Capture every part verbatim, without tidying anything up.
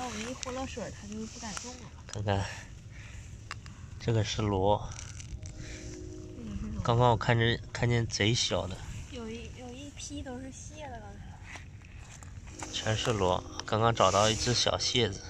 我们一泼了水，它就不敢动了。 看看，这个是螺。刚刚我看着看见贼小的。 有一有一批都是蟹的，刚才。 全是螺，刚刚找到一只小蟹子。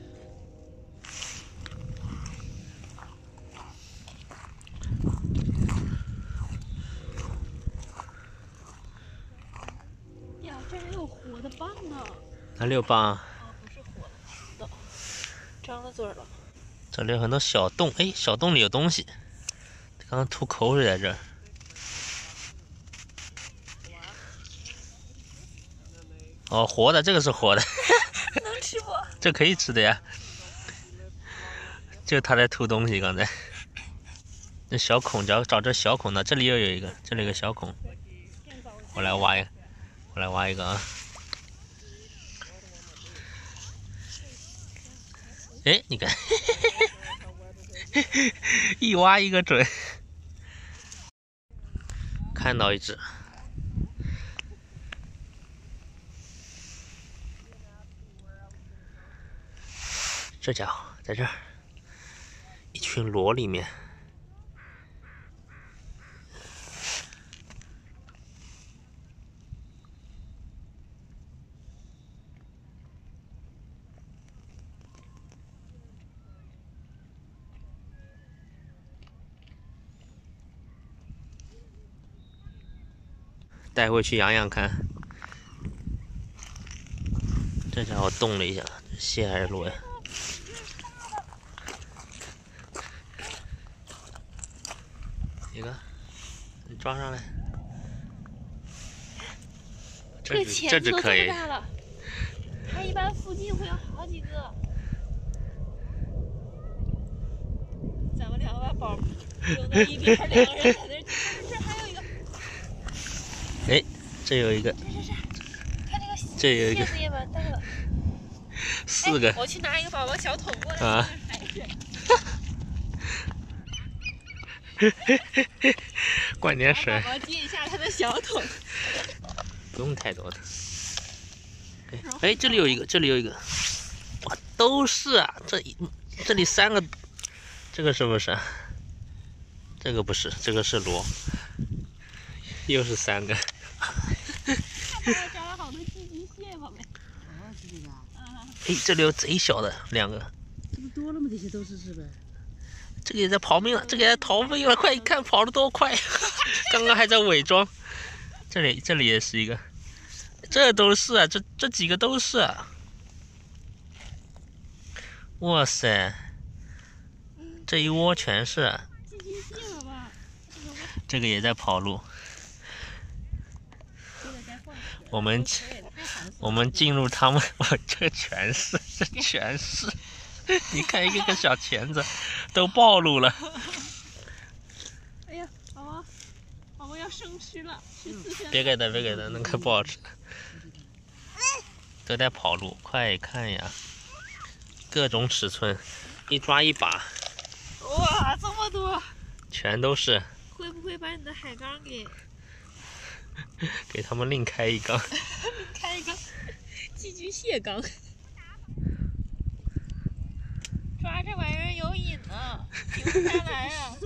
呀，这里有活的蚌呢！ 哪里有蚌？ 啊，不是活的，张了嘴了。 这里有很多小洞，哎，小洞里有东西。刚刚吐口水在这儿。哦，活的，这个是活的。 能吃不？ 这可以吃的呀。就他在吐东西，刚才。这小孔，找找这小孔呢，这里又有一个，这里有个小孔。我来挖一个，我来挖一个啊。哎，你看，一挖一个准。看到一只。这家伙在这儿，一群螺里面。带回去养养看。这家伙动了一下，蟹还是螺呀？一个，你抓上来。这只这只可以。 它一般附近会有好几个。咱们两个把宝丢到一边，两个人在那儿。这还有一个。 哎，这有一个。 是是是，看这个。 这有一个。 蟹子吧，带了。 四个。 我去拿一个宝宝小桶过来。 啊。灌点水。 宝宝接一下他的小桶。 不用太多的。哎，这里有一个，这里有一个。哇，都是啊！这这里三个，这个是不是？这个不是，这个是螺。又是三个。 抓了好多寄居蟹，宝贝。 啊，是这个啊。 哎，这里有贼小的两个。 这不多了吗？这些都是是呗。 这个也在逃命了，这个也在逃命了，快看跑得多快！刚刚还在伪装。这里这里也是一个，这都是啊，这这几个都是啊。哇塞，这一窝全是、啊。 寄居蟹了吧？ 这个也在跑路。我们我们进入他们，哇，这全是，这全是。你看一个个小钳子，都暴露了。 哎呀，宝宝，宝宝要生吃了， 别给他，别给他，那个不好吃。都在跑路，快看呀！各种尺寸，一抓一把。 哇，这么多！ 全都是。 会不会把你的海缸给？ 给他们另开一缸。 开一个寄居蟹缸。抓这玩意儿有瘾呢，停不下来啊！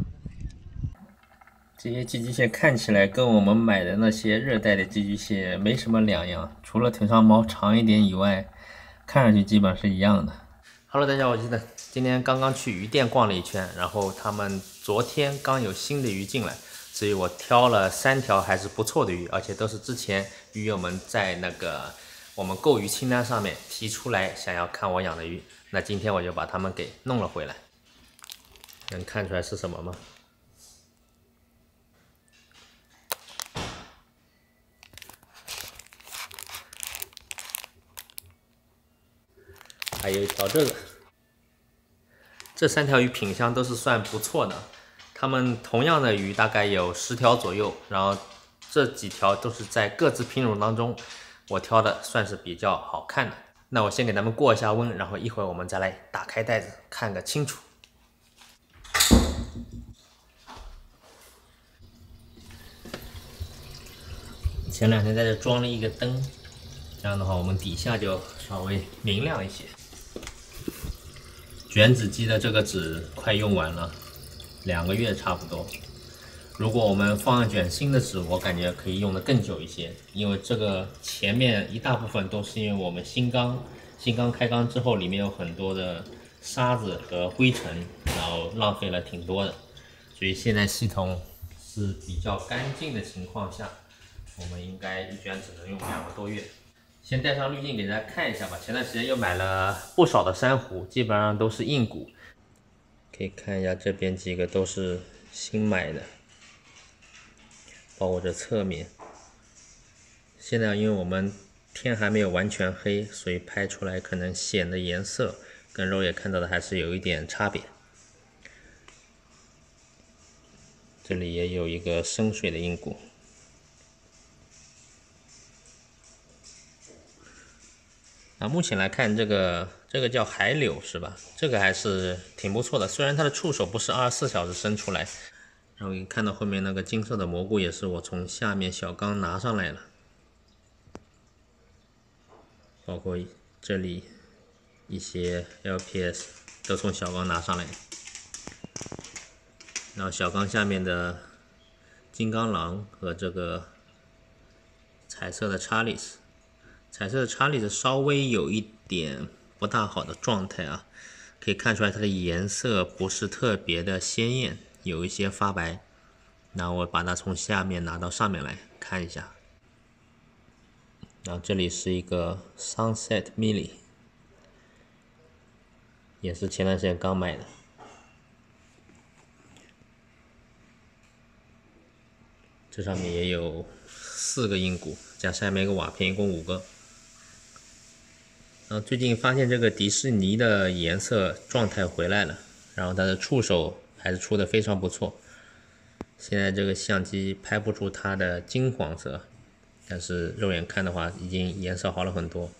这些寄居蟹看起来跟我们买的那些热带的寄居蟹没什么两样，除了腿上毛长一点以外，看上去基本是一样的。Hello， 大家好，我记得今天刚刚去鱼店逛了一圈，然后他们昨天刚有新的鱼进来，所以我挑了三条还是不错的鱼，而且都是之前鱼友们在那个我们购鱼清单上面提出来想要看我养的鱼。那今天我就把它们给弄了回来，能看出来是什么吗？还有一条这个，这三条鱼品相都是算不错的，它们同样的鱼大概有十条左右，然后这几条都是在各自品种当中，我挑的算是比较好看的。那我先给它们过一下温，然后一会儿我们再来打开袋子看个清楚。前两天在这装了一个灯，这样的话我们底下就稍微明亮一些。 卷纸机的这个纸快用完了，两个月差不多。如果我们放一卷新的纸，我感觉可以用得更久一些，因为这个前面一大部分都是因为我们新缸新缸开缸之后，里面有很多的沙子和灰尘，然后浪费了挺多的，所以现在系统是比较干净的情况下，我们应该一卷只能用两个多月。先带上滤镜给大家看一下吧。前段时间又买了不少的珊瑚，基本上都是硬骨，可以看一下这边几个都是新买的。包括这侧面，现在因为我们天还没有完全黑，所以拍出来可能显的颜色跟肉眼看到的还是有一点差别。这里也有一个深水的硬骨。那目前来看，这个这个叫海柳是吧？这个还是挺不错的，虽然它的触手不是二十四小时伸出来。然后你看到后面那个金色的蘑菇也是我从下面小缸拿上来了，包括这里一些 L P S 都从小缸拿上来。然后小缸下面的金刚狼和这个彩色的查理斯，彩色的查理斯稍微有一点不大好的状态啊，可以看出来它的颜色不是特别的鲜艳。有一些发白，然后我把它从下面拿到上面来看一下。然后这里是一个 Sunset Millie， 也是前段时间刚买的。这上面也有四个硬骨，加下面一个瓦片，一共五个。然后最近发现这个迪士尼的颜色状态回来了，然后它的触手还是出的非常不错。现在这个相机拍不出它的金黄色，但是肉眼看的话，已经颜色好了很多。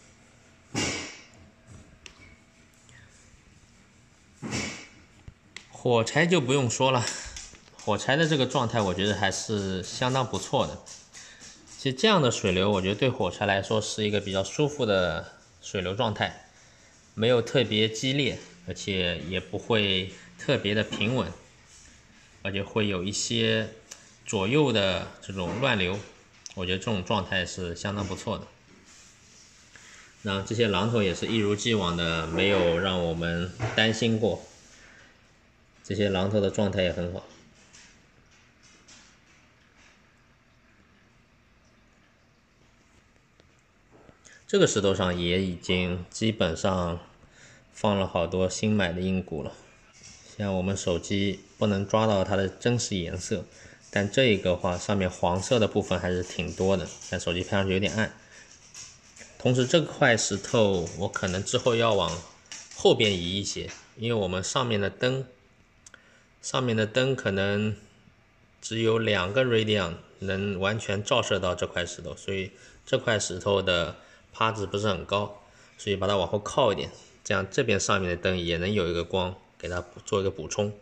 火柴就不用说了，火柴的这个状态我觉得还是相当不错的。其实这样的水流，我觉得对火柴来说是一个比较舒服的水流状态，没有特别激烈，而且也不会特别的平稳，而且会有一些左右的这种乱流，我觉得这种状态是相当不错的。然后这些榔头也是一如既往的没有让我们担心过，这些榔头的状态也很好。这个石头上也已经基本上放了好多新买的硬骨了。像我们手机不能抓到它的真实颜色，但这一个话上面黄色的部分还是挺多的，但手机拍上去有点暗。同时这块石头我可能之后要往后边移一些，因为我们上面的灯上面的灯可能只有两个 Radiant 能完全照射到这块石头，所以这块石头的趴值不是很高，所以把它往后靠一点，这样这边上面的灯也能有一个光，给它做一个补充。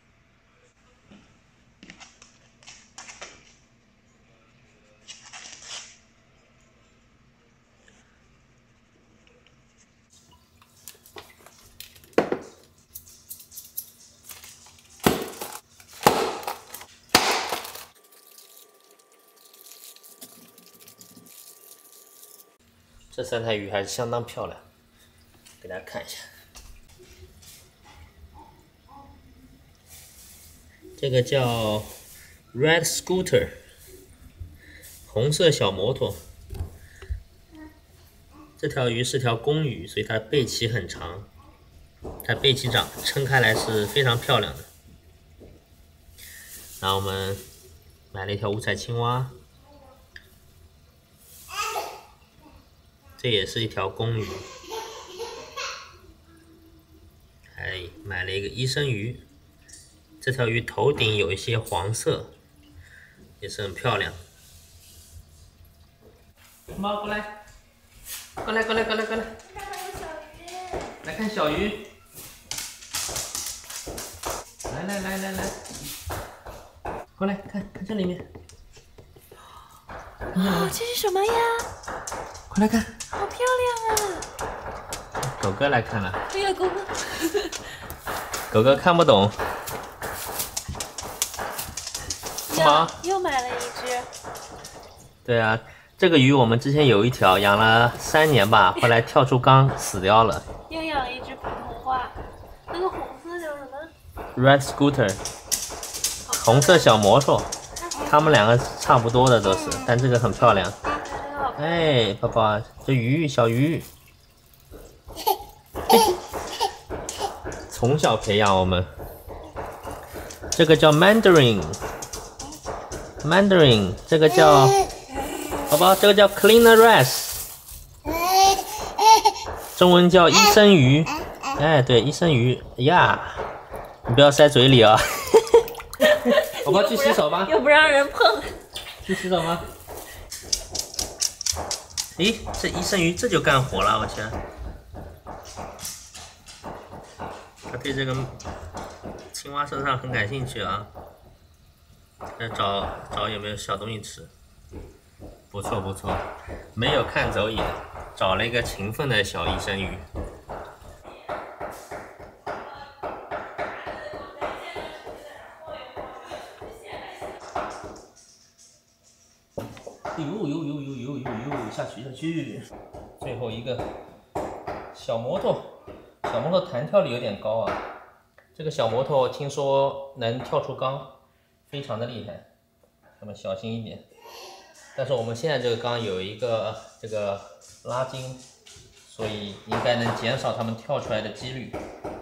这三台鱼还是相当漂亮，给大家看一下。这个叫 Red Scooter， 红色小摩托。这条鱼是条公鱼，所以它背鳍很长，它背鳍长撑开来是非常漂亮的。然后我们买了一条五彩青蛙。这也是一条公鱼，还买了一个医生鱼。这条鱼头顶有一些黄色，也是很漂亮。猫过来，过来，过来，过来，过来，来看小鱼。来来来来来，过来看看这里面。 啊，这是什么呀？ 快来看， 好漂亮啊！ 狗哥来看了。 哎呀，狗狗。 狗狗看不懂。干嘛？ 又买了一只。 对啊，这个鱼我们之前有一条养了三年吧，后来跳出缸死掉了。 又养一只普通话，那个红色叫什么 ？Red Scooter， 红色小摩托，它们两个差不多的都是，但这个很漂亮。哎，爸爸，这鱼小鱼，从小培养我们。这个叫 Mandarin，Mandarin， 这个叫，宝宝，这个叫 Cleaner Wrasse， 中文叫医生鱼。哎，对，医生鱼呀，你不要塞嘴里啊。宝宝去洗手吧。 又不让人碰。 去洗手吗？咦，这医生鱼这就干活了，我天！他对这个青蛙身上很感兴趣啊，在找找有没有小东西吃。不错不错，没有看走眼，找了一个勤奋的小医生鱼。呦呦呦呦呦呦呦，下去下去！最后一个小摩托，小摩托弹跳力有点高啊。这个小摩托听说能跳出缸，非常的厉害，咱们小心一点。但是我们现在这个缸有一个这个拉筋，所以应该能减少它们跳出来的几率。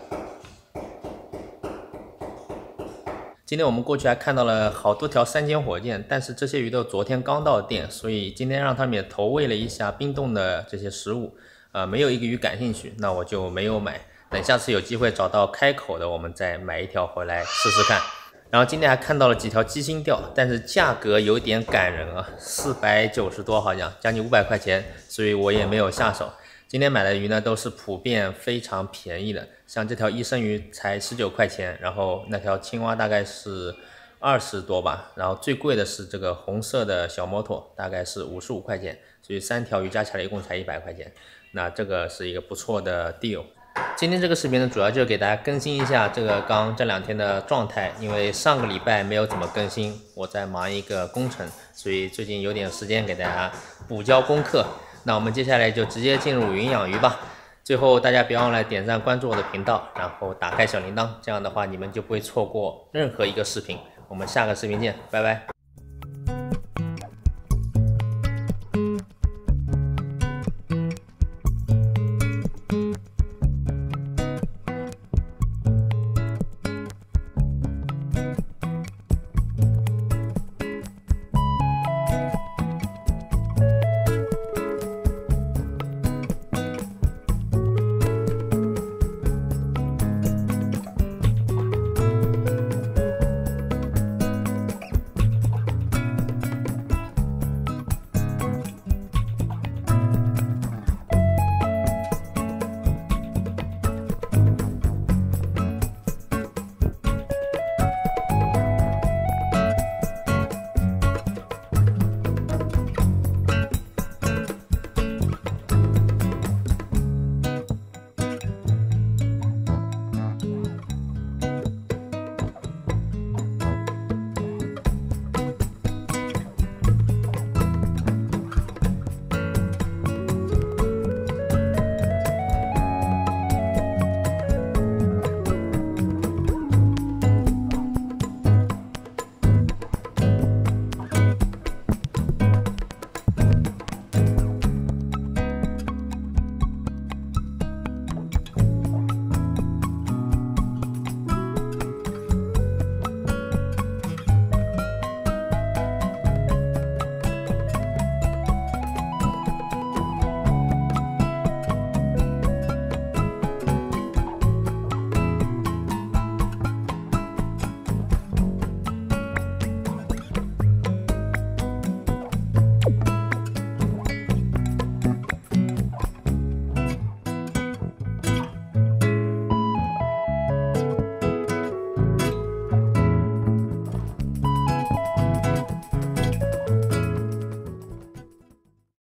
今天我们过去还看到了好多条三尖火箭，但是这些鱼都昨天刚到店，所以今天让他们也投喂了一下冰冻的这些食物，呃，没有一个鱼感兴趣，那我就没有买。等下次有机会找到开口的，我们再买一条回来试试看。然后今天还看到了几条鸡心钓，但是价格有点感人啊，四百九十多好像，将近五百块钱，所以我也没有下手。今天买的鱼呢都是普遍非常便宜的，像这条医生鱼才十九块钱，然后那条青蛙大概是二十多吧，然后最贵的是这个红色的小摩托，大概是五十五块钱，所以三条鱼加起来一共才一百块钱，那这个是一个不错的 deal。今天这个视频呢，主要就是给大家更新一下这个缸这两天的状态，因为上个礼拜没有怎么更新，我在忙一个工程，所以最近有点时间给大家补交功课。那我们接下来就直接进入云养鱼吧。最后大家别忘了点赞关注我的频道，然后打开小铃铛，这样的话你们就不会错过任何一个视频。我们下个视频见，拜拜。